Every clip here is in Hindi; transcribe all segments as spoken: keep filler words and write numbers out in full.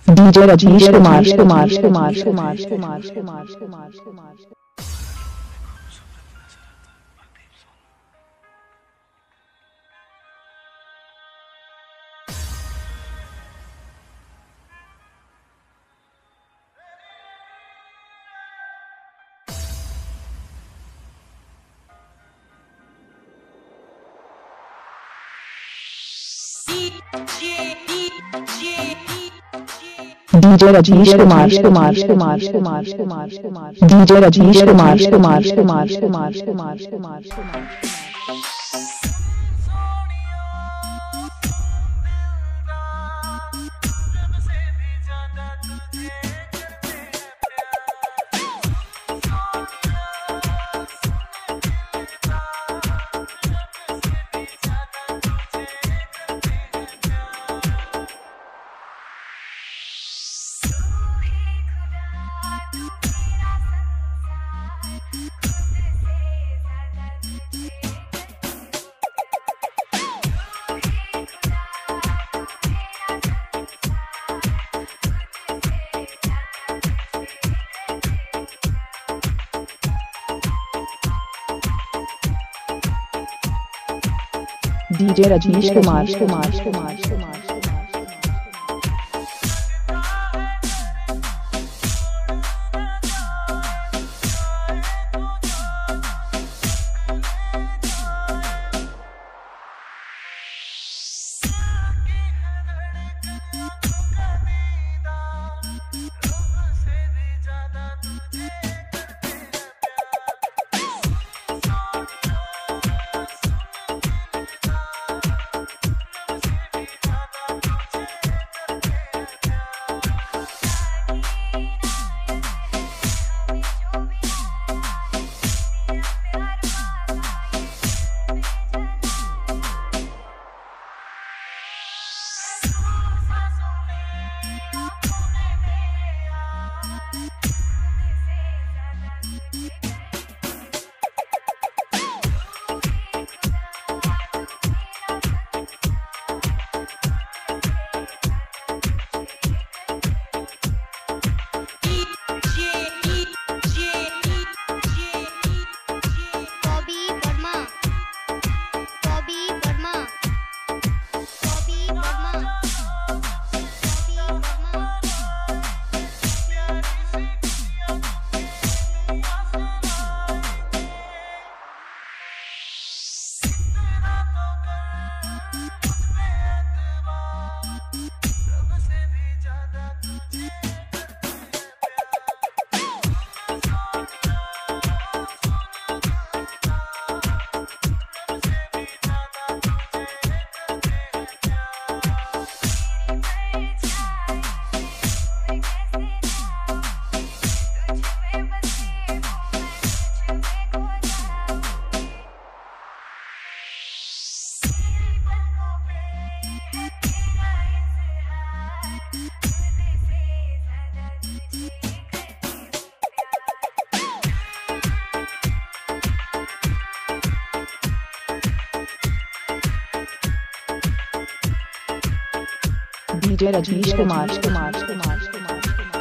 DJ Rajneesh Kumar Kumar Kumar Kumar Kumar Kumar Kumar Kumar DJ Rajneesh Kumar Kumar Kumar Kumar Kumar Kumar DJ Rajneesh Kumar Kumar Kumar Kumar Kumar Kumar Kumar DJ Rajneesh Kumar Kumar Kumar Kumar DJ Rajneesh Kumar Kumar Kumar Kumar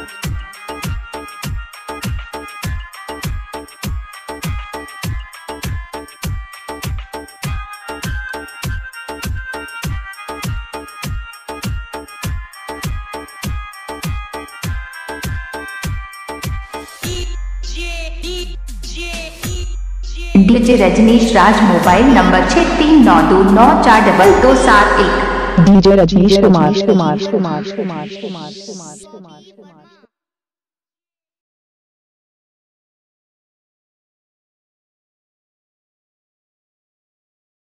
DJ Rajneesh Raj mobile number छः तीन नौ दो नौ चार डबल दो सात एक। डी.जे रजनीश कुमार कुमार कुमार कुमार कुमार कुमार कुमार